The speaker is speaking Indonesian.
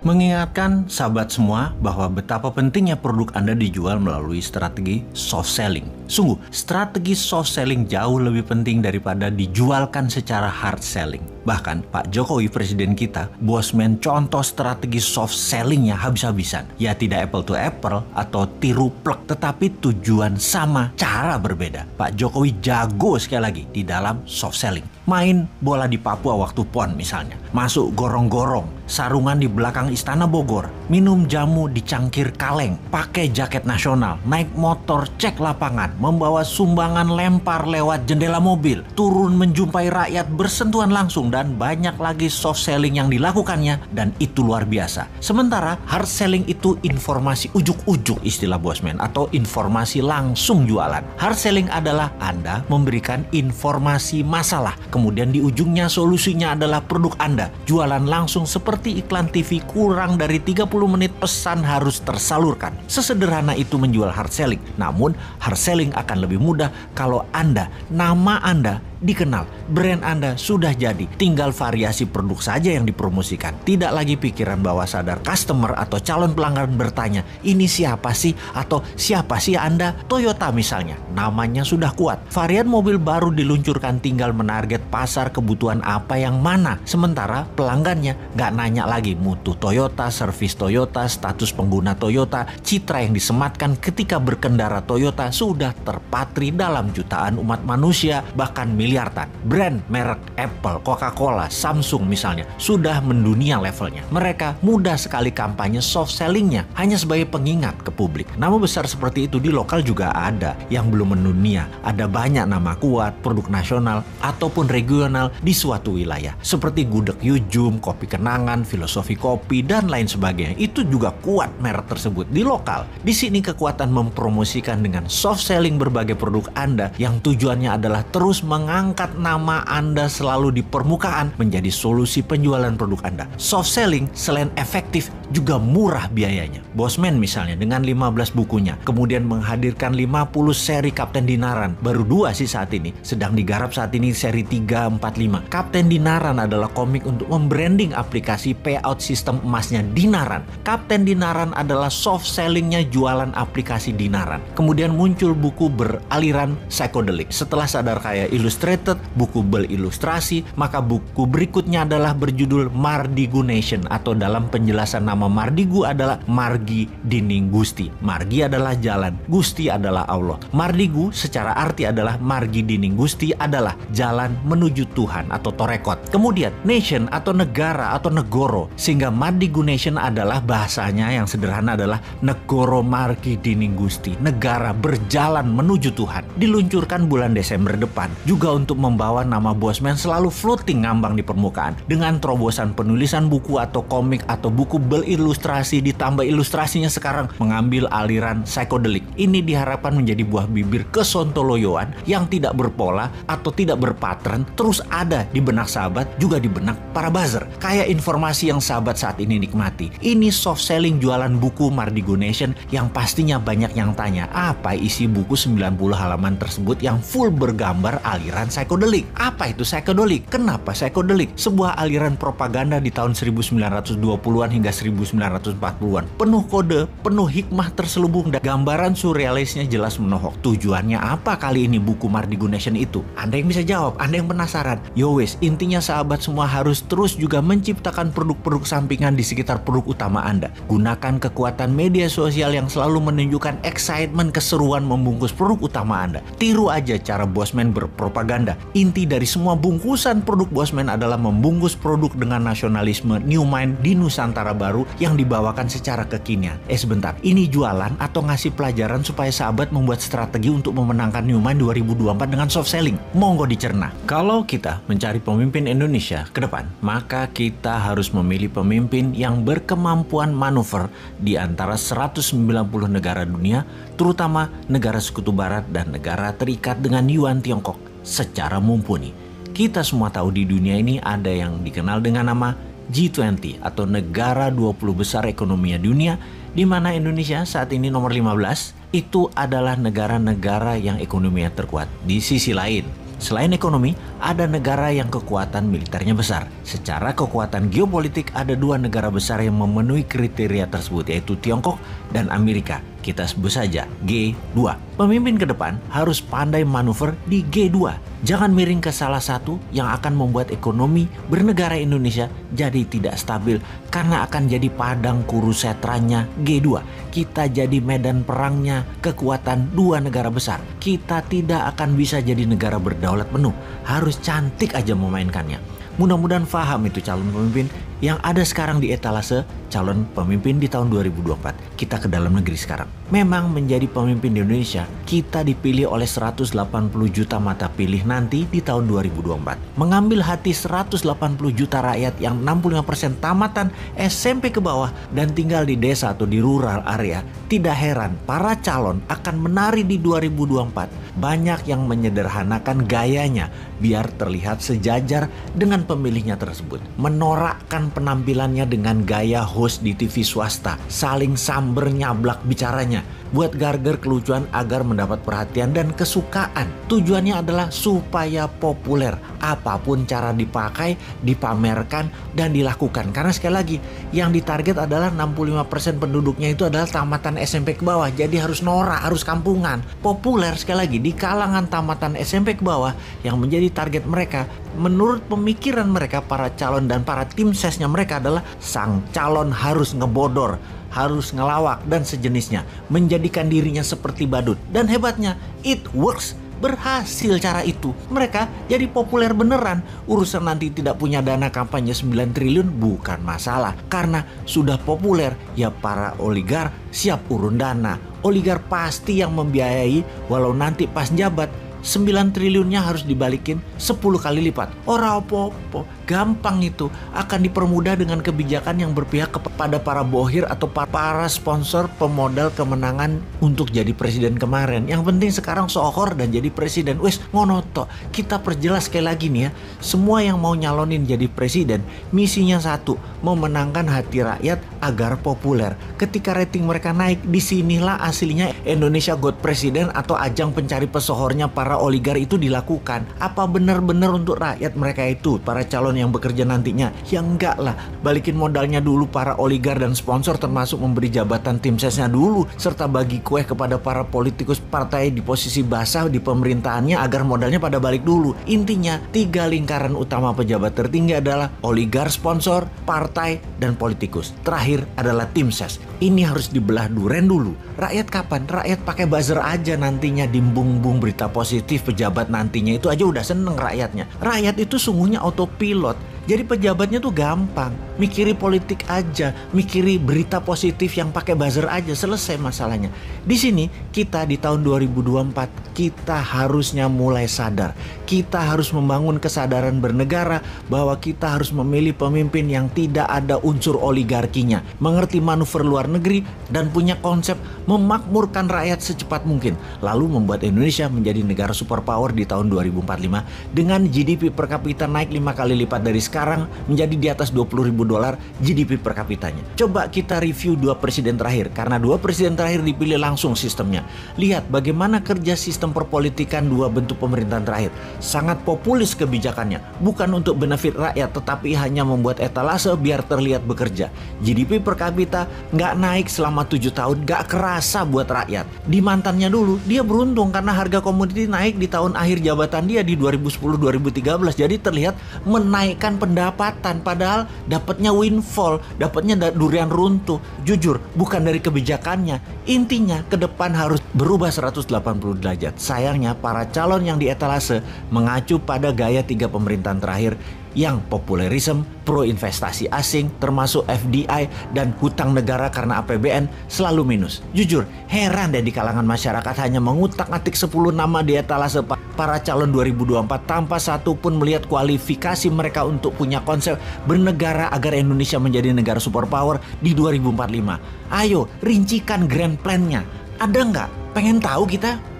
Mengingatkan sahabat semua bahwa betapa pentingnya produk Anda dijual melalui strategi soft selling. Sungguh, strategi soft selling jauh lebih penting daripada dijualkan secara hard selling. Bahkan Pak Jokowi presiden kita, bosman contoh strategi soft sellingnya habis-habisan. Ya tidak apple to apple atau tiru plek, tetapi tujuan sama, cara berbeda. Pak Jokowi jago sekali lagi di dalam soft selling. Main bola di Papua waktu PON misalnya, masuk gorong-gorong, sarungan di belakang Istana Bogor, minum jamu di cangkir kaleng, pakai jaket nasional, naik motor cek lapangan, membawa sumbangan lempar lewat jendela mobil, turun menjumpai rakyat bersentuhan langsung, dan banyak lagi soft selling yang dilakukannya, dan itu luar biasa. Sementara hard selling itu informasi ujuk-ujuk istilah bosman, atau informasi langsung jualan. Hard selling adalah Anda memberikan informasi masalah, kemudian di ujungnya solusinya adalah produk Anda. Jualan langsung seperti iklan TV, kurang dari 30 menit pesan harus tersalurkan. Sesederhana itu menjual hard selling. Namun hard selling akan lebih mudah kalau nama Anda dikenal, brand Anda sudah jadi, tinggal variasi produk saja yang dipromosikan. Tidak lagi pikiran bawah sadar customer atau calon pelanggan bertanya, ini siapa sih? Atau siapa sih Anda? Toyota misalnya, namanya sudah kuat. Varian mobil baru diluncurkan, tinggal menarget pasar kebutuhan apa yang mana. Sementara pelanggannya nggak nanya lagi mutu Toyota, servis Toyota, status pengguna Toyota. Citra yang disematkan ketika berkendara Toyota sudah terpatri dalam jutaan umat manusia, bahkan miliaran. Brand merek Apple, Coca-Cola, Samsung misalnya sudah mendunia levelnya. Mereka mudah sekali kampanye soft sellingnya hanya sebagai pengingat ke publik. Nama besar seperti itu di lokal juga ada yang belum mendunia. Ada banyak nama kuat, produk nasional ataupun regional di suatu wilayah. Seperti gudeg Yujum, kopi kenangan, filosofi kopi, dan lain sebagainya. Itu juga kuat merek tersebut di lokal. Di sini kekuatan mempromosikan dengan soft selling berbagai produk Anda yang tujuannya adalah terus mengangkat nama Anda selalu di permukaan menjadi solusi penjualan produk Anda. Soft selling selain efektif juga murah biayanya. Bosman misalnya dengan 15 bukunya, kemudian menghadirkan 50 seri Kapten Dinaran. Baru 2 sih saat ini, sedang digarap saat ini seri 3, 4, 5. Kapten Dinaran adalah komik untuk membranding aplikasi payout sistem emasnya Dinaran. Kapten Dinaran adalah soft sellingnya jualan aplikasi Dinaran. Kemudian muncul buku beraliran psychedelic. Setelah Sadar Kaya Illustrated, buku berilustrasi, maka buku berikutnya adalah berjudul Mardigu Nation, atau dalam penjelasan nama Mardigu adalah Margi Dining Gusti. Margi adalah jalan, Gusti adalah Allah. Mardigu secara arti adalah Margi Dining Gusti adalah jalan menuju Tuhan atau torekot. Kemudian nation atau negara atau negoro, sehingga Mardigu Nation adalah bahasanya yang sederhana adalah negoro Margi Dining Gusti, negara berjalan menuju Tuhan. Diluncurkan bulan Desember depan juga untuk membawa nama bosman selalu floating ngambang di permukaan dengan terobosan penulisan buku atau komik atau buku berilustrasi, ditambah ilustrasinya sekarang mengambil aliran psychedelic. Ini diharapkan menjadi buah bibir kesontoloyoan yang tidak berpola atau tidak berpatern, terus ada di benak sahabat juga di benak para buzzer. Kayak informasi yang sahabat saat ini nikmati. Ini soft selling jualan buku Mardigu Nation yang pastinya banyak yang tanya, apa isi buku 90 halaman tersebut yang full bergambar aliran psychedelic? Apa itu psychedelic? Kenapa psychedelic? Sebuah aliran propaganda di tahun 1920-an hingga 1940-an. Penuh kode, penuh hikmah terselubung, dan gambaran surrealisnya jelas menohok. Tujuannya apa kali ini buku Mardigu Nation itu? Anda yang bisa jawab, Anda yang penasaran. Yowes, intinya sahabat semua harus terus juga menciptakan produk-produk sampingan di sekitar produk utama Anda. Gunakan kekuatan media sosial yang selalu menunjukkan excitement, keseruan membungkus produk utama Anda. Tiru aja cara bosman berpropaganda. Inti dari semua bungkusan produk bosman adalah membungkus produk dengan nasionalisme New Mind di Nusantara baru yang dibawakan secara kekinian. Sebentar, ini jualan atau ngasih pelajaran supaya sahabat membuat strategi untuk memenangkan New Mind 2024 dengan soft selling? Monggo dicerna. Kalau kita mencari pemimpin Indonesia ke depan, maka kita harus memilih pemimpin yang berkemampuan manuver di antara 190 negara dunia, terutama negara sekutu barat dan negara terikat dengan Yuan Tiongkok secara mumpuni. Kita semua tahu di dunia ini ada yang dikenal dengan nama G20 atau negara 20 besar ekonomi dunia, di mana Indonesia saat ini nomor 15. Itu adalah negara-negara yang ekonominya terkuat. Di sisi lain, Selain ekonomi, ada negara yang kekuatan militernya besar. Secara kekuatan geopolitik, ada dua negara besar yang memenuhi kriteria tersebut, yaitu Tiongkok dan Amerika. Kita sebut saja G2. Pemimpin ke depan harus pandai manuver di G2. Jangan miring ke salah satu yang akan membuat ekonomi bernegara Indonesia jadi tidak stabil karena akan jadi padang kurusetranya G2. Kita jadi medan perangnya kekuatan dua negara besar. Kita tidak akan bisa jadi negara berdaulat penuh. Harus cantik aja memainkannya. Mudah-mudahan paham itu calon pemimpin yang ada sekarang di etalase calon pemimpin di tahun 2024. Kita ke dalam negeri sekarang. Memang menjadi pemimpin di Indonesia, kita dipilih oleh 180 juta mata pilih nanti di tahun 2024. Mengambil hati 180 juta rakyat yang 65% tamatan SMP ke bawah dan tinggal di desa atau di rural area. Tidak heran para calon akan menari di 2024. Banyak yang menyederhanakan gayanya biar terlihat sejajar dengan pemilihnya tersebut. Menorakkan penampilannya dengan gaya host di TV swasta, saling samber nyablak bicaranya, buat garger kelucuan agar mendapat perhatian dan kesukaan. Tujuannya adalah supaya populer. Apapun cara dipakai, dipamerkan, dan dilakukan. Karena sekali lagi, yang ditarget adalah 65% penduduknya itu adalah tamatan SMP ke bawah. Jadi harus norak, harus kampungan. Populer sekali lagi di kalangan tamatan SMP ke bawah yang menjadi target mereka. Menurut pemikiran mereka, para calon dan para tim sesnya mereka adalah sang calon harus ngebodor, harus ngelawak dan sejenisnya, menjadikan dirinya seperti badut. Dan hebatnya, it works. Berhasil cara itu. Mereka jadi populer beneran. Urusan nanti tidak punya dana kampanye 9 triliun bukan masalah. Karena sudah populer, ya para oligar siap urun dana. Oligar pasti yang membiayai, walau nanti pas jabat 9 triliunnya harus dibalikin 10 kali lipat. Ora opo-opo, gampang itu. Akan dipermudah dengan kebijakan yang berpihak kepada para bohir atau para sponsor pemodal kemenangan untuk jadi presiden kemarin. Yang penting sekarang sohor dan jadi presiden. Wes ngono tok. Kita perjelas sekali lagi nih ya. Semua yang mau nyalonin jadi presiden, misinya satu, memenangkan hati rakyat agar populer. Ketika rating mereka naik, disinilah aslinya Indonesia Got President atau ajang pencari pesohornya para oligar itu dilakukan. Apa benar-benar untuk rakyat mereka itu, para calon yang bekerja nantinya? Ya enggak lah, balikin modalnya dulu para oligar dan sponsor, termasuk memberi jabatan tim sesnya dulu, serta bagi kue kepada para politikus partai di posisi basah di pemerintahannya agar modalnya pada balik dulu. Intinya, 3 lingkaran utama pejabat tertinggi adalah oligar, sponsor, partai, dan politikus. Terakhir adalah tim ses. Ini harus dibelah duren dulu. Rakyat kapan? Rakyat pakai buzzer aja nantinya dimbung-bung berita positif pejabat nantinya, itu aja udah seneng rakyatnya. Rakyat itu sungguhnya autopilot. Jadi pejabatnya tuh gampang, mikiri politik aja, mikiri berita positif yang pakai buzzer aja, selesai masalahnya. Di sini kita di tahun 2024 kita harusnya mulai sadar. Kita harus membangun kesadaran bernegara bahwa kita harus memilih pemimpin yang tidak ada unsur oligarkinya, mengerti manuver luar negeri dan punya konsep memakmurkan rakyat secepat mungkin, lalu membuat Indonesia menjadi negara superpower di tahun 2045 dengan GDP per kapita naik 5 kali lipat dari sekarang menjadi di atas $20.000 GDP per kapitanya. Coba kita review 2 presiden terakhir, karena 2 presiden terakhir dipilih langsung sistemnya. Lihat bagaimana kerja sistem perpolitikan 2 bentuk pemerintahan terakhir. Sangat populis kebijakannya, bukan untuk benefit rakyat tetapi hanya membuat etalase biar terlihat bekerja. GDP per kapita nggak naik selama 7 tahun, nggak kerasa buat rakyat. Di mantannya dulu dia beruntung karena harga komoditi naik di tahun akhir jabatan dia di 2010-2013, jadi terlihat menaikkan pendapatan, padahal dapatnya windfall, dapatnya durian runtuh. Jujur, bukan dari kebijakannya. Intinya ke depan harus berubah 180 derajat. Sayangnya para calon yang di etalase mengacu pada gaya 3 pemerintahan terakhir yang populerisme, pro investasi asing, termasuk FDI dan hutang negara karena APBN selalu minus. Jujur, heran deh di kalangan masyarakat hanya mengutak-atik 10 nama di etalase para calon 2024 tanpa satu pun melihat kualifikasi mereka untuk punya konsep bernegara agar Indonesia menjadi negara superpower di 2045. Ayo, rincikan grand plan-nya. Ada nggak? Pengen tahu kita?